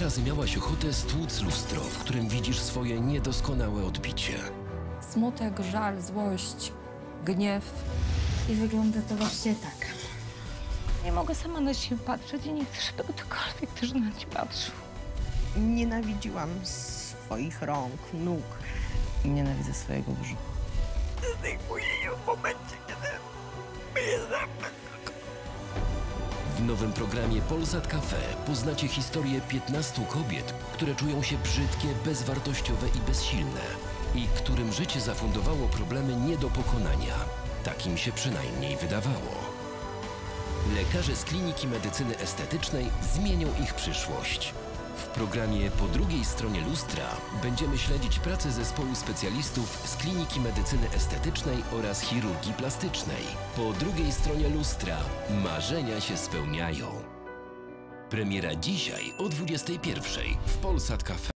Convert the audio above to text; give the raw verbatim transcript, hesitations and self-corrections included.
razy miałaś ochotę stłuc lustro, w którym widzisz swoje niedoskonałe odbicie? Smutek, żal, złość, gniew. I wygląda to właśnie tak. Nie mogę sama na siebie patrzeć i nie chcę, żeby ktokolwiek też na ciebie patrzył. Nienawidziłam swoich rąk, nóg. I nienawidzę swojego brzucha. Zdejmuję je w momencie, kiedy myję zęby. W nowym programie Polsat Cafe poznacie historię piętnastu kobiet, które czują się brzydkie, bezwartościowe i bezsilne i którym życie zafundowało problemy nie do pokonania. Takim się przynajmniej wydawało. Lekarze z Kliniki Medycyny Estetycznej zmienią ich przyszłość. W programie Po drugiej stronie lustra będziemy śledzić pracę zespołu specjalistów z Kliniki Medycyny Estetycznej oraz Chirurgii Plastycznej. Po drugiej stronie lustra marzenia się spełniają. Premiera dzisiaj o dwudziestej pierwszej w Polsat Cafe.